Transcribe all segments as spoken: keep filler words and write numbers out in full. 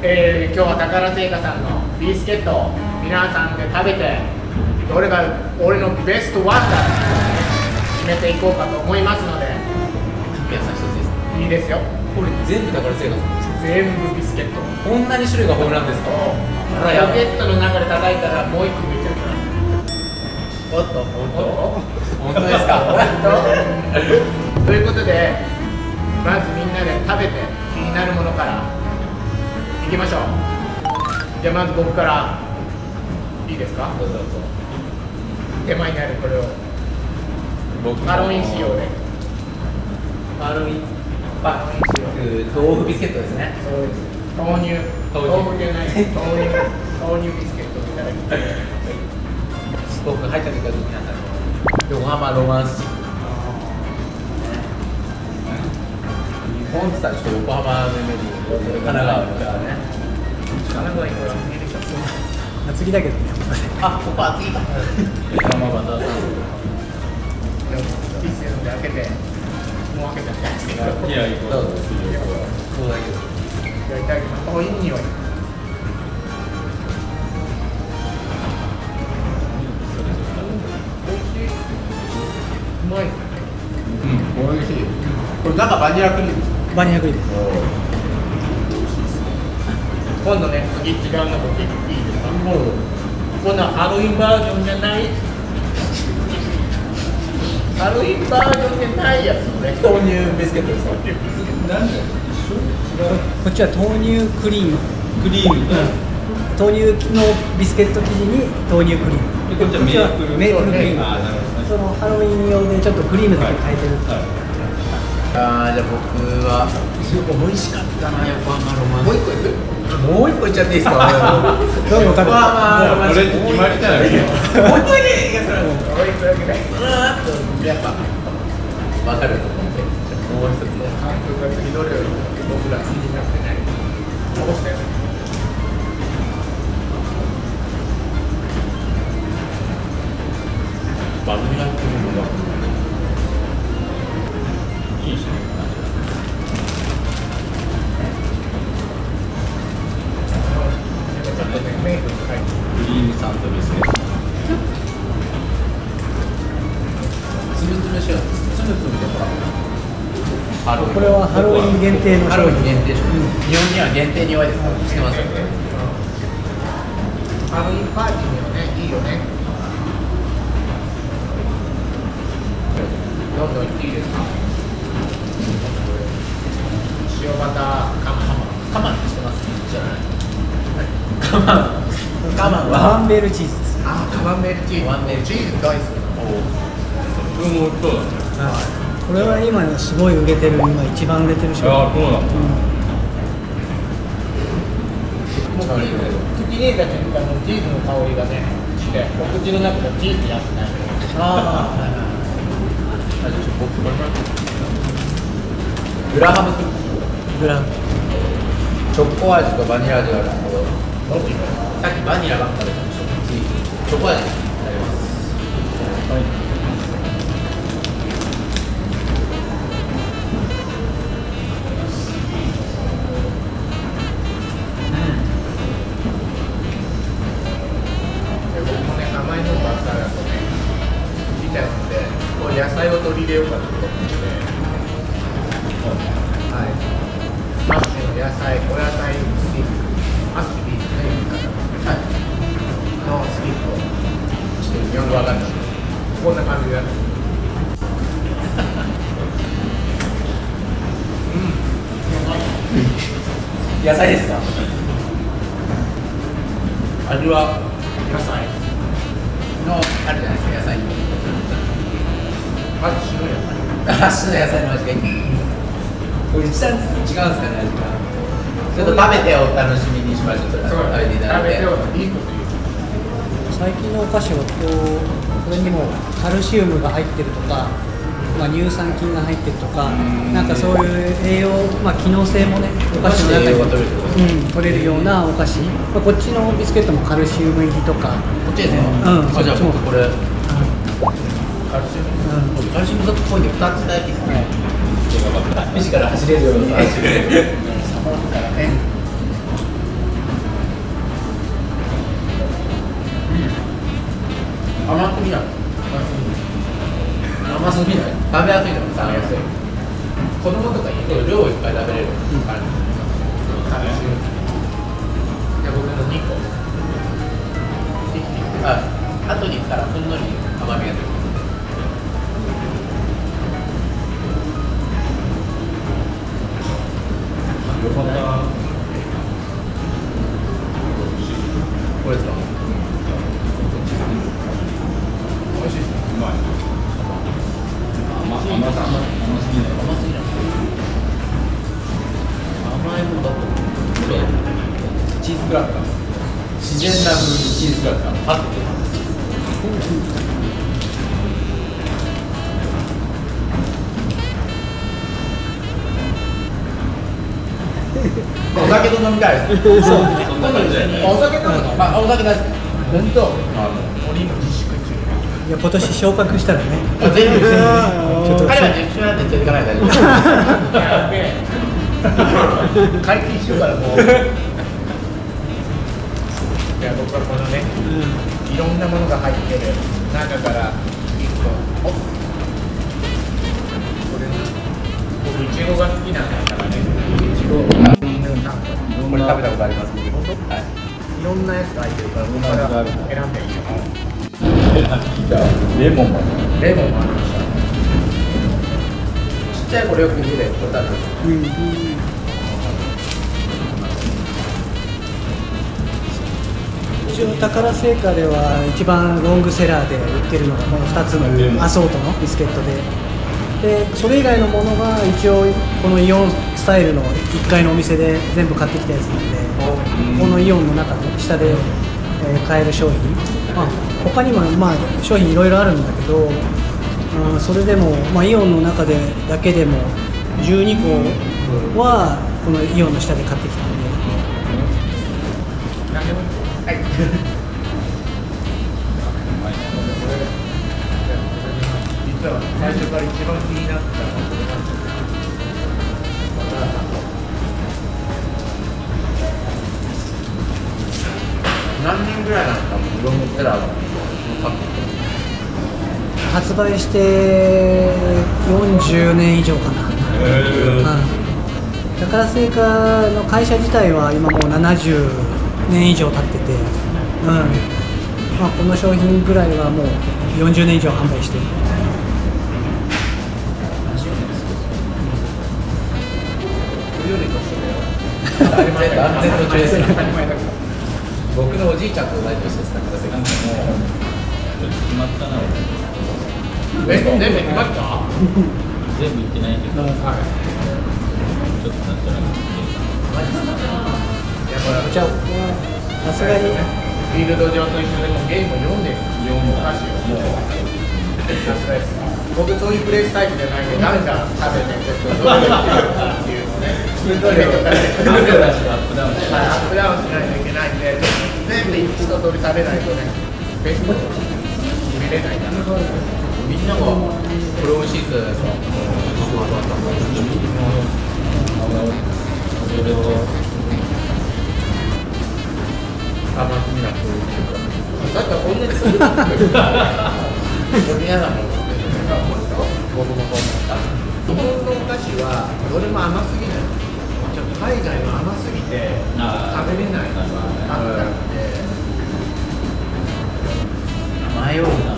えー、今日は宝製菓さんのビスケットを皆さんで食べて、どれが俺のベストワンだって決めていこうかと思いますので。 皆さん一つですか？いいいですよ。 これ全部宝製菓さんですか？ 全部ビスケット。 こんなに種類が豊富なんですか？ ポケットの中で叩いたらもう一個出ちゃうから。おっと、 本当？本当ですか？ ということで、まずみんなで食べて気になるものからいきましょう。じゃあまず僕からいいですか？ どうぞどうぞ。 手前にあるこれをハロウィン仕様で。 ハロウィンハロウィン仕様。 豆腐ビスケットですね。 そうです。豆乳。豆腐じゃない。豆乳。豆乳ビスケットをいただきます。 僕入った時は皆さん横浜ロマンス。日本って言ったらちょっと横浜のイメージ、神奈川とかね。 神奈川にこれ見えてきた。 厚木だけどね。 あ、ここ厚木か。 横浜また。 ピッセルで開けて、もう開けちゃったんですけど。 いや、いいことだ。そうだけど。 じゃあいただきます。お、いい匂い。うまい。うん、美味しい。これ中バニラクリームですか？ バニラクリーム。 今度ね、次違うのといいですか？今度はハロウィンバージョンじゃない。ハロウィンバージョンじゃないやつね。 豆乳ビスケットですか？ なんで？ こっちは豆乳クリーム。 クリーム。 豆乳のビスケット生地に豆乳クリーム。 こっちはメープルクリーム。そのハロウィン用でちょっとクリームだけ変えてる。 ああ、じゃあ僕は美味しかったな、横浜ロマンス。もう一個いく？もう一個いっちゃっていいですか？ どうも食べて。 横浜ロマンス。 俺決まりじゃない。 もう一個だけ。いや、それ。 おいくらぐらい？ ずーっとやっぱ分かると思うんで、もう一つね。 監督が次どれを僕ら気になってない。こうしたよね。 バズりがってるのがいいしね。 ちょっとね、メイクに書いてクリームサンドビスケット。つぶつぶしよう。つぶつぶでほら。ハロウィン。 これはハロウィン限定のハロウィン限定商品。 うん日本には限定に弱いですから。知ってますよね。 ハロウィンパーティーにはね、いいよね。どんどんいっていいですか？塩バターカマン。 カマンって知ってます？知らない。カマン。カマンカは。 マンベールチーズです。 あ、カマンベールチーズ。 カマンベールチーズ大好きなの。 僕もそうだね。 これは今すごい売れてる、今一番売れてる商品。 ああ、そうだ。 もう口に入れた瞬間のチーズの香りがね、して、お口の中でチーズやってない。 ああ、はいはい。あ、じゃあ僕これから。グラハムクッキー。 グラム。 チョコ味とバニラ味があるんですけど、 どっちがさっきバニラばっかり食べたんでしょ。次チョコ味になります。はい。 野菜を取り入れようかなと思って、はい、マッシュの野菜、お野菜スティック、マッシュビーフね、はい、のスティックをちょっと日本語わかんないこんな感じでやる。うん、 野菜ですか？ 味は野菜のあるじゃないですか、野菜。 マッシュの野菜。 マッシュの野菜の味がいい。これ一段ずつ違うんですかね、味が。ちょっと食べてお楽しみにしましょう。それ食べていただいて。 食べていいこと言う。 最近のお菓子はこうこれにもカルシウムが入ってるとか、まあ、乳酸菌が入ってるとか、なんかそういう栄養、まあ、機能性もね、お菓子の中に、うん、取れるようなお菓子、まあ、こっちのビスケットもカルシウム入りとか、 こっちですね。 うん、 あ、じゃあ僕これ。 カルシウム。 カルシウムっぽいんでふたつ大事ですね。フィジカル走れるような走れる。 からね。 にこあ、後にからほんのり甘みが出てくる。 よかった。 これですか？ 美味しいですね。 うまい。甘甘さ甘すぎない。 甘すぎない。甘いもんだと思う。チーズクラッカー。自然な風にチーズクラッカー。パッと出ます。お酒と飲みたいです。 そうそんな感じだよね。 お酒飲むの？ あ、お酒大好き。 本当。俺今自粛中。 いや今年昇格したらねあ、全部。 ちょっと彼は自粛なんで連れていかないで大丈夫。 やべえ。解禁しようからもう。じゃあ僕はこのね、いろんなものが入ってる中から一個。お。これな。僕いちごが好きなんだからね。いちご。 これ食べたことあります。本当？はい。 いろんなやつが入ってるから僕から選んでいいよ。 レモンも。 レモンもありました。 ちっちゃい頃よく家でこれ食べた。 うちの宝製菓では一番ロングセラーで売ってるのがこのふたつのアソートのビスケットで、でそれ以外のものが一応このイオンスタイルのいっかいのお店で全部買ってきたやつなんで、このイオンの中の下で、えー買える商品、まあ、他にも、まあ、商品いろいろあるんだけど、うん、それでも、まあ、イオンの中でだけでもじゅうにこはこのイオンの下で買ってきたんで。 何でもいい。はい。実は最初から一番気になったのはこれなんですよ。 何年ぐらいなんですか？ロングセラーのパック。 発売してよんじゅうねん以上かな。うん宝製菓の会社自体は今もうななじゅうねん以上経ってて、うんまあ、この商品ぐらいはもうよんじゅうねん以上販売してる。 断然の女性。僕のおじいちゃんと同い年です。宝製菓。 決まったな。 え、全部決まった？ 全部言ってないけど。 はい。 ちょっとなんとなく。 やっぱじゃあさすがにフィールド上と一緒でもゲームを読んでるお菓子をもうさすがです。僕そういうプレイスタイルじゃないんでガンガン食べてちょっとどれがいいっていうのをねしんどいとかねアップダウンしないといけないんで全部一通り食べないとねベスト見れないからみんながこれ美味しいっすよね。 それを。 甘くなってるっていうかだってこんなにするこれ嫌なもの僕もこう思った日本のお菓子はどれも甘すぎないちょっと海外は甘すぎて食べれないのがあったんで迷うな。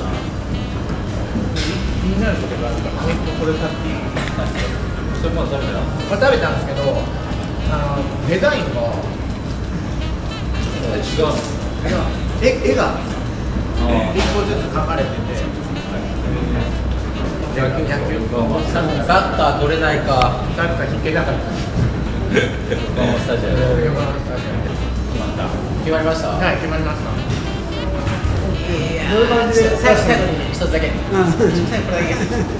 気になることがあるからもう一個これ買っていいそれも食べた。 これ食べたんですけどあのデザインが違う。 絵絵が一個ずつ描かれてて野球野球サッカー取れないか。 サッカー引けなかった横浜スタジアム。 横浜スタジアムで決まった。 決まりました。 はい決まりましたどういう感じで最後最後に一つだけ。最後これだけ。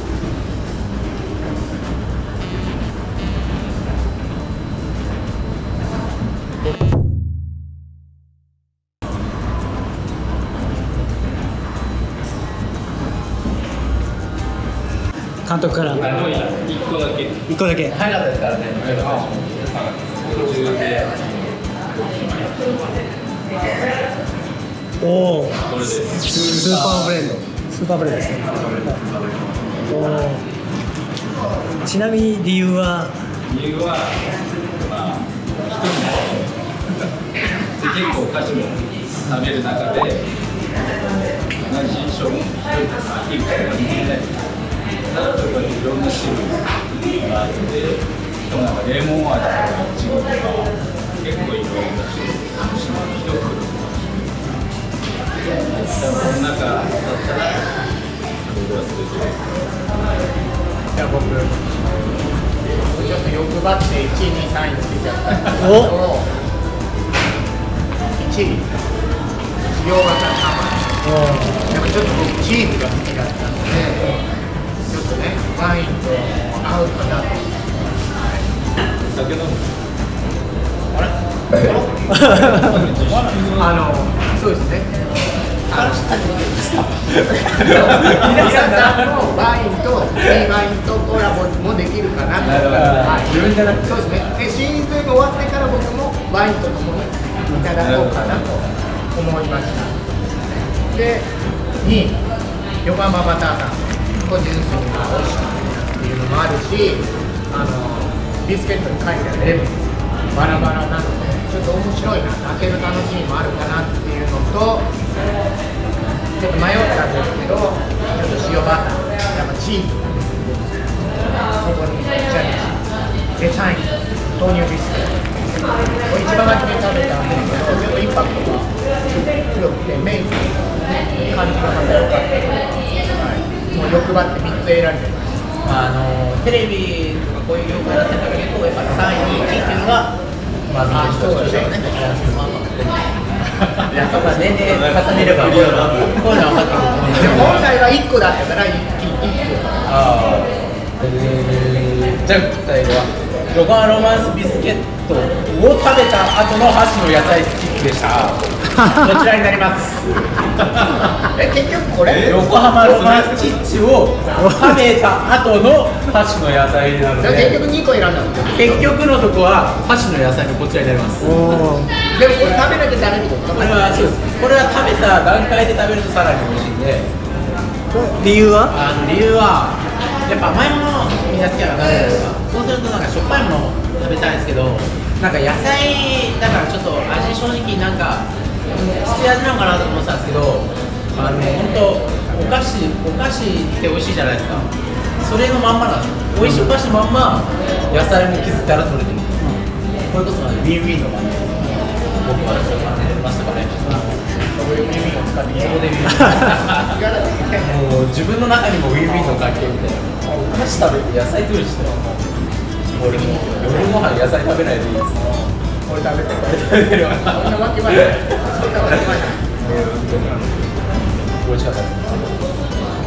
監督から一個だけ。 いっこだけ。 早かったですからね。 途中で。 おおこれです。 スーパーブレンドスーパーブレンドですね。おおちなみに理由は理由はまあ一人で結構菓子も食べる中で同じ商品一つ飽きる人が見えないだからいろんな種類があって、しかもなんかレモン味とかイチゴとか結構いろんな種類楽しむ一袋この中だったら僕はそれでじゃあ僕ちょっと欲張っていちいにさんいつけちゃったんですけどいちい塩型玉でもちょっと僕チーズが好きだったのでちょっとねワインと合うかなと。 酒飲むあれあのそうですねあの皆さんのワインといいワインとコラボもできるかなと。自分じゃなくてそうですね。でシーズン終わってから僕もワインとともにいただこうかなと思いました。でにい横浜バターさん個人数が美味しかったっていうのもあるし、あのビスケットに書いてあるレモンバラバラなのでちょっと面白いな、開ける楽しみもあるかなっていうのと、ちょっと迷ったんですけど、ちょっと塩バター、やっぱチーズそこにちっちゃいデザイン豆乳ビスケットこれ一番初めに食べたんですけど、ちょっとインパクトが強くてメインの感じがまた良かったので、はい、もう欲張ってみっつ選んでます。 あのテレビとかこういう業界だったら結構やっぱさんいにいっていうのがまあみんな人としてはね、いやとか年齢重ねればこういうのは分かってくる。 本来はいっこだったからいっこ。 ああ。じゃあ最後は横浜ロマンスビスケットを食べた後の箸の野菜スティックでした。こちらになります。 え結局これ？ 横浜ロマンスチッチを食べた後の箸の野菜なので。 結局にこ選んだんです結局のとこは箸の野菜のこちらになります。 でもこれ食べなきゃダメってこと？ これはそうです。これは食べた段階で食べるとさらに美味しいんで。 理由は？ あの理由はやっぱ甘いものみんな好きなのがダメじゃないですか。そうするとなんかしょっぱいもの食べたいんですけど、なんか野菜だからちょっと味正直なんかきつい味なのかなと思ってたんですけど、あの本当お菓子お菓子って美味しいじゃないですか。それのまんまなんですよ。美味しいお菓子のまんま野菜も削ったら取れてる。これこそがねウィンウィンの感じ。僕はちょっと感じましたかね。 そういう耳を使ってそこでウィンウィン。もう自分の中にもウィンウィンの関係みたいな。お菓子食べて野菜取るして。俺も夜ご飯野菜食べないでいいです。 これ食べてこれ食べてるわ。そんなわけはない。そんなわけはない。 美味しかったです。